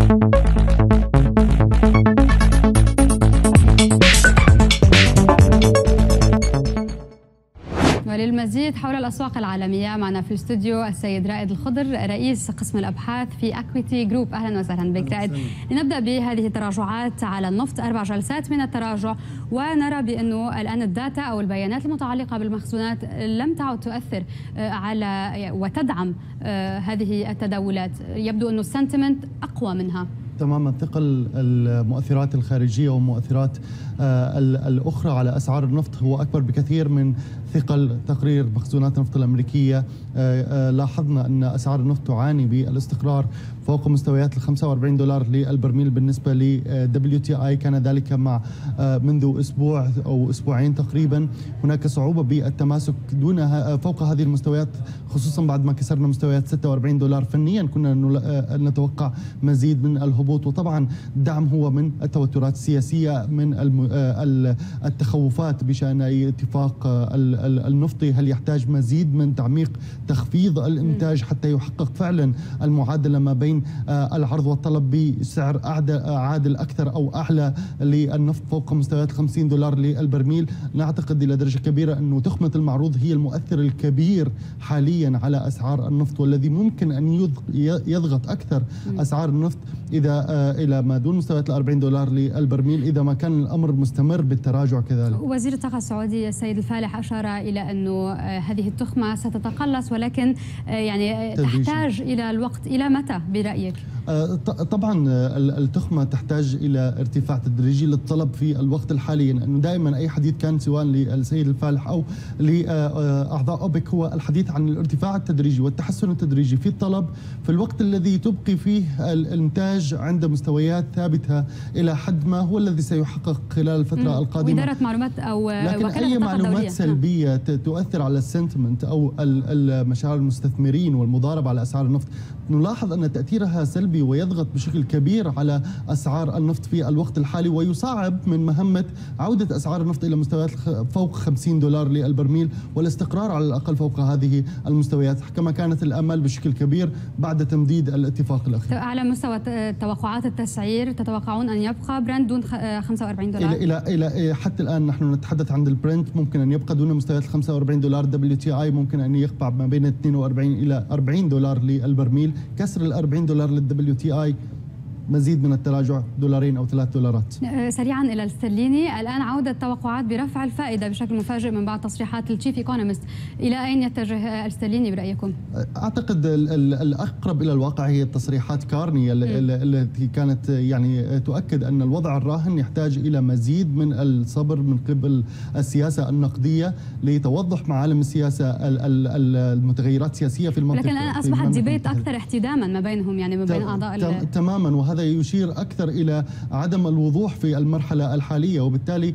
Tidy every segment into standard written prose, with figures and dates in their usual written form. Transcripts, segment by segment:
وللمزيد حول الأسواق العالمية معنا في الاستوديو السيد رائد الخضر رئيس قسم الأبحاث في أكويتي جروب. أهلا وسهلا بك رائد. لنبدأ بهذه التراجعات على النفط، 4 جلسات من التراجع، ونرى بأنه الآن الداتا أو البيانات المتعلقة بالمخزونات لم تعد تؤثر على وتدعم هذه التداولات. يبدو أنه السنتمنت أقوى منها تماما. ثقل المؤثرات الخارجية والمؤثرات الأخرى على أسعار النفط هو أكبر بكثير من ثقل تقرير مخزونات النفط الأمريكية. لاحظنا أن أسعار النفط تعاني بالاستقرار فوق مستويات ال $45 للبرميل بالنسبة ل WTI. كان ذلك مع منذ أسبوع أو أسبوعين تقريبا. هناك صعوبة بالتماسك دونها فوق هذه المستويات، خصوصا بعد ما كسرنا مستويات $46 فنيا. كنا نتوقع مزيد من الهبوط، وطبعا الدعم هو من التوترات السياسية، من التخوفات بشأن أي اتفاق النفطي. هل يحتاج مزيد من تعميق تخفيض الإنتاج حتى يحقق فعلا المعادلة ما بين العرض والطلب بسعر عادل أكثر أو أعلى للنفط فوق مستويات $50 للبرميل؟ نعتقد إلى درجة كبيرة أنه تخمة المعروض هي المؤثر الكبير حاليا على أسعار النفط، والذي ممكن أن يضغط أكثر أسعار النفط إذا إلى ما دون مستويات $40 للبرميل إذا ما كان الأمر مستمر بالتراجع كذلك. وزير الطاقة السعودي السيد الفالح أشار إلى أنه هذه التخمة ستتقلص، ولكن يعني تحتاج إلى الوقت. إلى متى برأيك؟ طبعا التخمة تحتاج إلى ارتفاع تدريجي للطلب في الوقت الحالي، لأنه دائما أي حديث كان سواء للسيد الفالح أو لأعضاء أوبك هو الحديث عن الارتفاع التدريجي والتحسن التدريجي في الطلب في الوقت الذي تبقي فيه الإنتاج عند مستويات ثابتة إلى حد ما هو الذي سيحقق خلال الفترة القادمة. وإدارة معلومات أو لكن أي معلومات سلبية تؤثر على السنتمنت أو مشاعر المستثمرين والمضاربة على أسعار النفط نلاحظ أن تأثيرها سلبي ويضغط بشكل كبير على أسعار النفط في الوقت الحالي، ويصعب من مهمة عودة أسعار النفط إلى مستويات فوق $50 للبرميل والاستقرار على الأقل فوق هذه المستويات كما كانت الآمال بشكل كبير بعد تمديد الاتفاق الأخير. على مستوى توقعات التسعير تتوقعون أن يبقى برنت دون $45؟ إلى حتى الآن نحن نتحدث عن البرنت ممكن أن يبقى دون مستويات $45. WTI ممكن أن يقطع ما بين 42 إلى $40 للبرميل. كسر $40 للWTI مزيد من التراجع $2 أو $3. سريعا إلى الاسترليني، الآن عودة توقعات برفع الفائدة بشكل مفاجئ من بعض تصريحات التشيف ايكونومست. إلى أين يتجه الاسترليني برأيكم؟ أعتقد الأقرب إلى الواقع هي تصريحات كارني التي كانت يعني تؤكد أن الوضع الراهن يحتاج إلى مزيد من الصبر من قبل السياسة النقدية لتوضح معالم السياسة المتغيرات السياسية في المنطقة. لكن الآن أصبحت ديبيت أكثر احتداما ما بينهم، يعني ما بين أعضاء تماما، وهذا يشير أكثر إلى عدم الوضوح في المرحلة الحالية، وبالتالي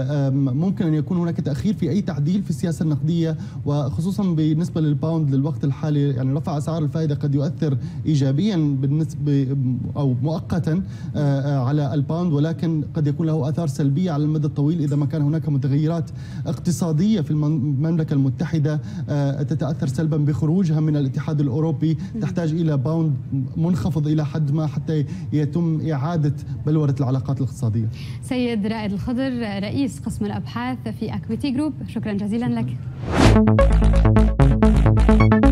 ممكن أن يكون هناك تأخير في أي تعديل في السياسة النقدية، وخصوصا بالنسبة للباوند للوقت الحالي. يعني رفع أسعار الفائدة قد يؤثر إيجابيا بالنسبة أو مؤقتا على الباوند، ولكن قد يكون له آثار سلبية على المدى الطويل إذا ما كان هناك متغيرات اقتصادية في المملكة المتحدة تتأثر سلبا بخروجها من الاتحاد الأوروبي. تحتاج إلى باوند منخفض إلى حد ما حتى يتم إعادة بلورة العلاقات الاقتصادية. سيد رائد الخضر رئيس قسم الأبحاث في أكويتي جروب، شكرا جزيلا لك.